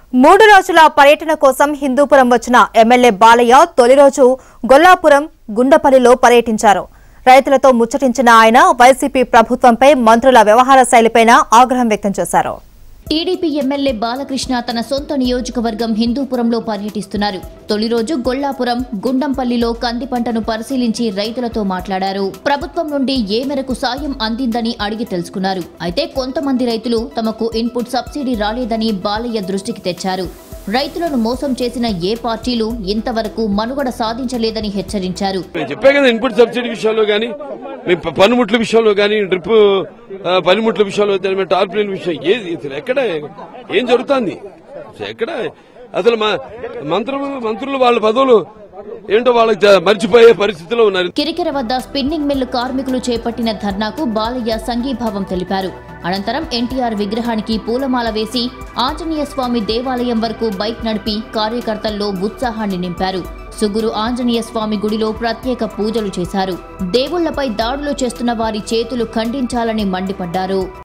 3 రోజుల పర్యటన కోసం హిందూపురం వచ్చిన ఎమ్మెల్యే బాలయ్య తొలి రోజు గొల్లాపురం గుండపల్లిలో పర్యటించారు. రైతులతో ముచ్చటించిన ఆయన వైసీపీ ప్రభుత్వంపై మంత్రుల వ్యవహార శైలిపైన ఆగ్రహం వ్యక్తం చేశారు. టీడీపీ ఎమ్మెల్యే బాలకృష్ణ తన సొంత నియోజకవర్గం హిందూపురంలో పర్యటిస్తున్నారు. తొలి రోజు గొల్లాపురం గుండంపల్లిలో కంది పంటను పరిశీలించి రైతులతో మాట్లాడారు. ప్రభుత్వం నుండి ఏ మేరకు సాయం అందిందని అడిగి తెలుసుకున్నారు. అయితే కొంతమంది రైతులు తమకు ఇన్పుట్ సబ్సిడీ రాలేదని బాలయ్య దృష్టికి తెచ్చారు. రైతులను మోసం చేసిన ఏ పార్టీలు ఇంతవరకు మనుగడ సాధించలేదని హెచ్చరించారు. ఇన్పుట్ సబ్సిడీ విషయంలో గానీ, పనిముట్ల విషయంలో గానీ, డ్రిప్ పనిముట్ల విషయంలో టార్పిలిన్ విషయం ఎక్కడ ఏం జరుగుతుంది? ఎక్కడ అసలు మంత్రులు వాళ్ళ పదవులు ఏంటో వాళ్ళకి మర్చిపోయే పరిస్థితిలో ఉన్నారు. కిరికెర వద్ద స్పిన్నింగ్ మిల్లు కార్మికులు చేపట్టిన ధర్నాకు బాలయ్య సంఘీభావం తెలిపారు. అనంతరం ఎన్టీఆర్ విగ్రహానికి పూలమాల వేసి ఆంజనేయ స్వామి దేవాలయం వరకు బైక్ నడిపి కార్యకర్తల్లో ఉత్సాహాన్ని నింపారు. సుగురు ఆంజనేయ స్వామి గుడిలో ప్రత్యేక పూజలు చేశారు. దేవుళ్లపై దాడులు చేస్తున్న వారి చేతులు ఖండించాలని మండిపడ్డారు.